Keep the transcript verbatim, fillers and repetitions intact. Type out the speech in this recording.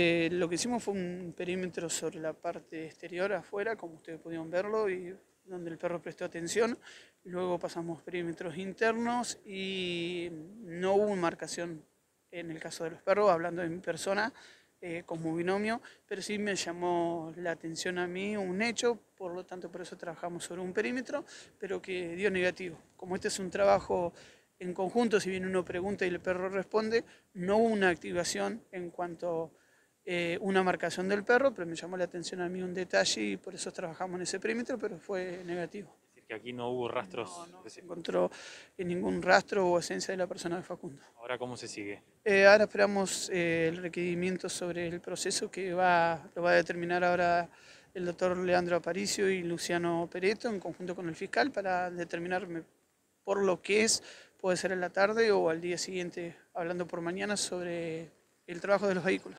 Eh, lo que hicimos fue un perímetro sobre la parte exterior, afuera, como ustedes pudieron verlo, y donde el perro prestó atención. Luego pasamos perímetros internos y no hubo marcación en el caso de los perros, hablando de mi persona, eh, como binomio, pero sí me llamó la atención a mí un hecho, por lo tanto por eso trabajamos sobre un perímetro, pero que dio negativo. Como este es un trabajo en conjunto, si bien uno pregunta y el perro responde, no hubo una activación en cuanto eh, una marcación del perro, pero me llamó la atención a mí un detalle y por eso trabajamos en ese perímetro, pero fue negativo. Es decir, que aquí no hubo No, rastros. no de se ese- encontró en ningún rastro o esencia de la persona de Facundo. Ahora, ¿cómo se sigue? Eh, ahora esperamos eh, el requerimiento sobre el proceso que va, lo va a determinar ahora el doctor Leandro Aparicio y Luciano Pereto en conjunto con el fiscal para determinarme por lo que es, puede ser en la tarde o al día siguiente, hablando por mañana sobre el trabajo de los vehículos.